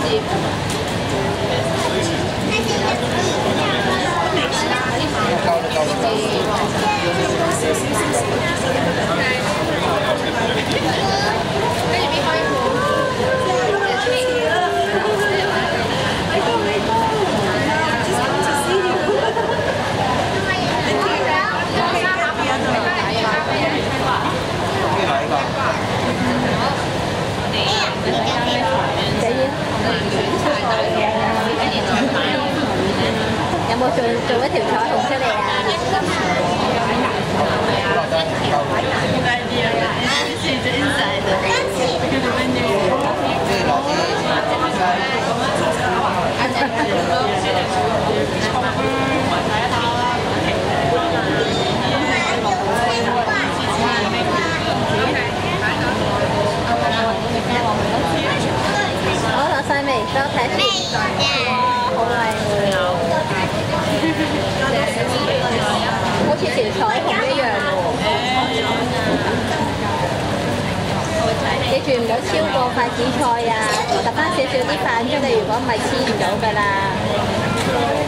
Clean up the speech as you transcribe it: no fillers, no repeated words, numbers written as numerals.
有冇做一條彩虹出嚟啊？好，攞晒未？俾我睇先。好靚喎！好似條彩虹一樣喎。記住唔好超過筷子菜啊！揼翻少少啲飯出嚟，如果唔係黐唔到㗎啦。